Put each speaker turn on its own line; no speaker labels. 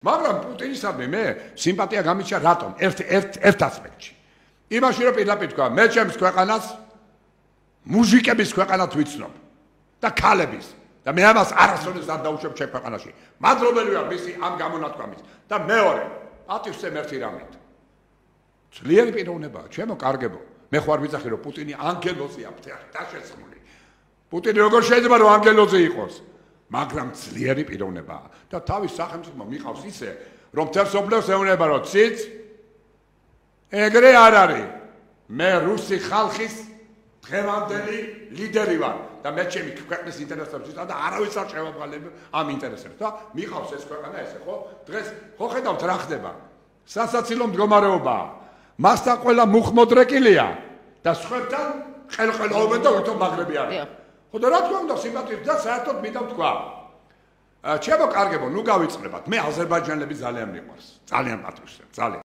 მაგრამ პუტინისადმი მე სიმპათია გამიჩა რატომ? ერთ ასპექტში. იმაში რომ პირდაპირ თქვა, მე ჩემს ქვეყანას მუჟიკების ქვეყანად ვიცნობ და ქალების და მე ამას არასოდეს არ დაუშვებ ჩემ ქვეყანაში. მადლობელი ვარ მისი ამ გამონათქვამის და მეორე, პატივსცემ ერთი რამით. ძლიერი პიროვნებაა, ჩემო კარგებო. მე ხوار ვიცახი რომ პუტინი ანგელოზია დაშეცმული. პუტინი როგორ შეიძლება რომ ანგელოზი იყოს? მაგრამ ძლიერი პიროვნებაა და თავის სახელმწიფო მიყავს ისე რომ თერსობლებს ეუბნება რომ ციც ეგრე არ არის. მე რუსი ხალხის დღევანდელი ლიდერი ვარ და მე ჩემი ქვეყნის ინტერესებს ვიზამ და არავის არ შევაბღალებ ამ ინტერესებს და მიყავს ეს ქვეყანა ესე ხო? დღეს ხო ხედავთ რა ხდება? სასაცილო მდგომარეობაა. მასთან ყველა მუხმოდრეკილია და სხვებთან ყელყელაობენ და ვითომ მაგრები არის. ხო და რა თქმა უნდა სიმპათიებს და საერთოდ მინდა ვთქვა. ჩემო კარგებო, ნუ გავიწყებათ. მე აზერბაიჯანელები ძალიან მიყვარს. ძალიან პატრიოტია, ძალიან